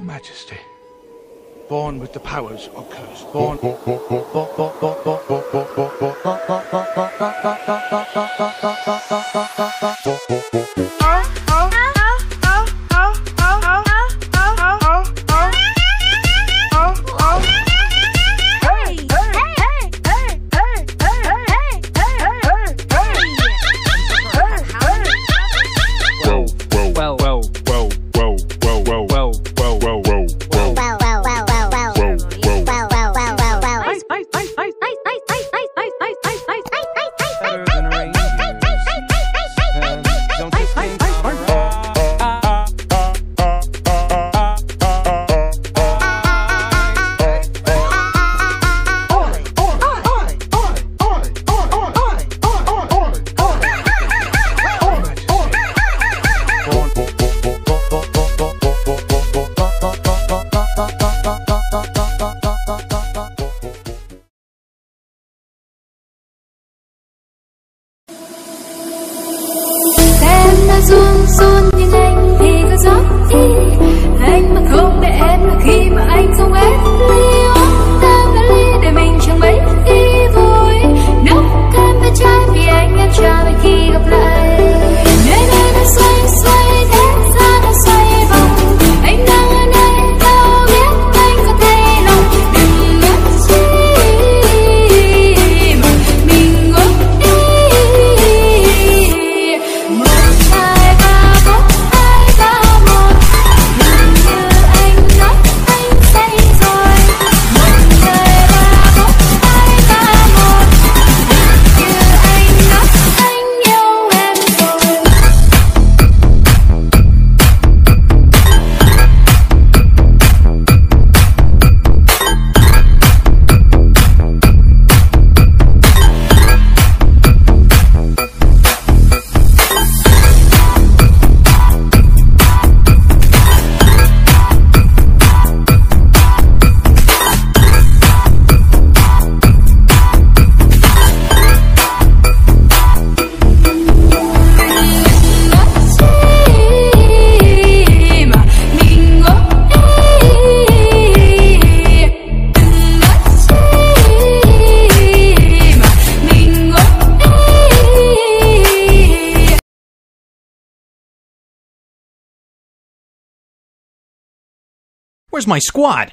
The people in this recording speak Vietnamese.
Majesty, born with the powers of curse, born. Run run nhưng anh thì cứ gió đi. Anh mà không để em là khi mà anh không em liêu. Ta và ly để mình chẳng mấy khi vui. Nấu cơm với trái vì anh em chờ đợi khi gặp lại. Nơi nơi nó xoay xoay thế gian nó xoay vòng. Anh đang ở nơi đâu biết anh có thay lòng. Đừng ngất chi mà mình ngất đi. Một hai ba bốn hai ba một. Hình như anh nói anh say rồi. Một hai ba bốn hai ba một. Hình như anh nói anh yêu em rồi. Where's my squad?